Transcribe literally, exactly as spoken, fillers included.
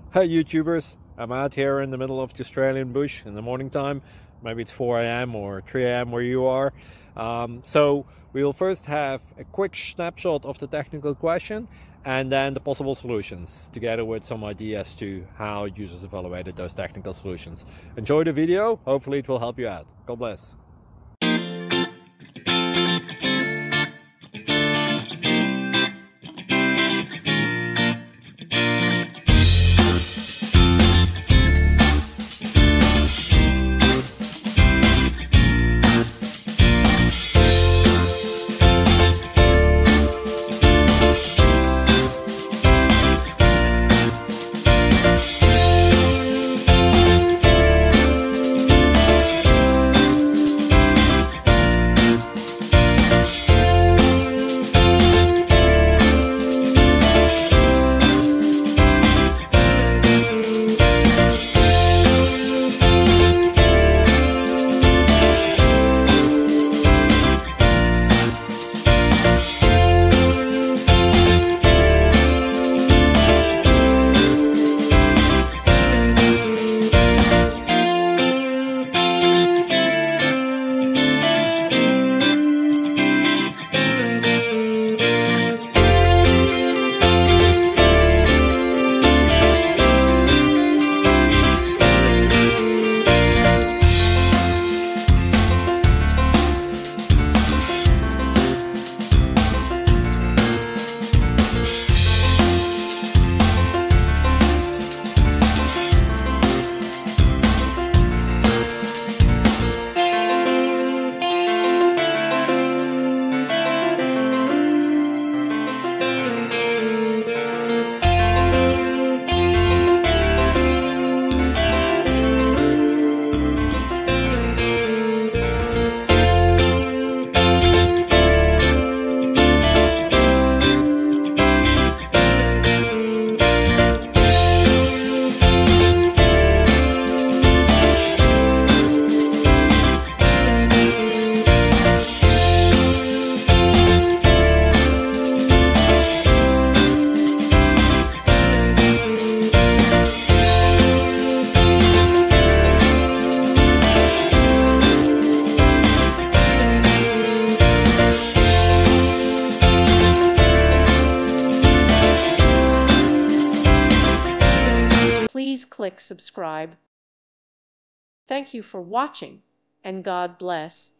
Hey YouTubers, I'm out here in the middle of the Australian bush in the morning time. Maybe it's four A M or three A M where you are. Um, so we will first have a quick snapshot of the technical question and then the possible solutions, together with some ideas to how users evaluated those technical solutions. Enjoy the video, hopefully it will help you out. God bless. Please click subscribe. Thank you for watching, and God bless.